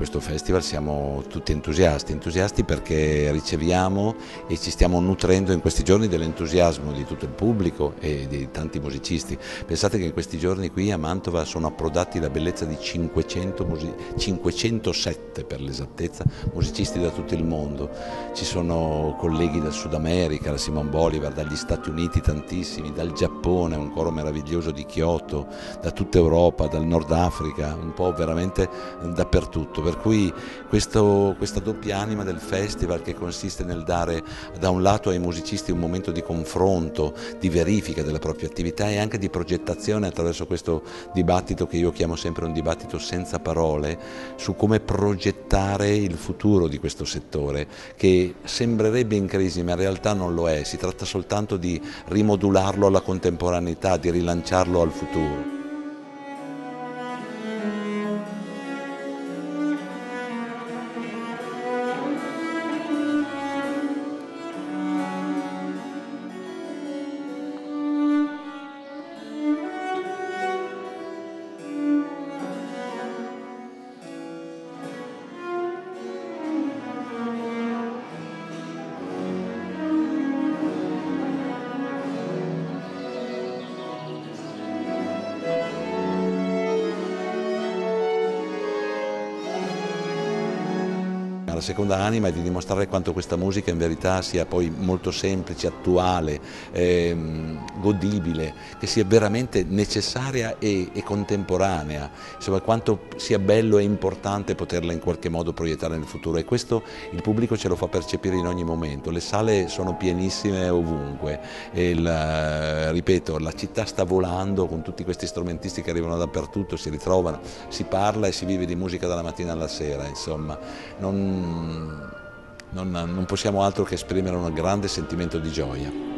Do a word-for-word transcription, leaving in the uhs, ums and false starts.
questo festival siamo tutti entusiasti, entusiasti perché riceviamo e ci stiamo nutrendo in questi giorni dell'entusiasmo di tutto il pubblico e di tanti musicisti. Pensate che in questi giorni qui a Mantova sono approdati la bellezza di cinquecento, cinquecentosette per l'esattezza, musicisti da tutto il mondo. Ci sono colleghi dal Sud America, da Simon Bolivar, dagli Stati Uniti tantissimi, dal Giappone, un coro meraviglioso di Kyoto, da tutta Europa, dal Nord Africa, un po' veramente dappertutto, per cui questo, questa doppia anima del festival, che consiste nel dare da un lato ai musicisti un momento di confronto, di verifica della propria attività e anche di progettazione attraverso questo dibattito che io chiamo sempre un dibattito senza parole su come progettare il futuro di questo settore, che sembrerebbe in crisi ma in realtà non lo è, si tratta soltanto di rimodularlo alla contemporaneità, di rilanciarlo al futuro. La seconda anima è di dimostrare quanto questa musica in verità sia poi molto semplice, attuale, ehm, godibile, che sia veramente necessaria e, e contemporanea, insomma quanto sia bello e importante poterla in qualche modo proiettare nel futuro, e questo il pubblico ce lo fa percepire in ogni momento. Le sale sono pienissime ovunque e il, ripeto, la città sta volando con tutti questi strumentisti che arrivano dappertutto, si ritrovano, si parla e si vive di musica dalla mattina alla sera, insomma. Non, non, non possiamo altro che esprimere un grande sentimento di gioia.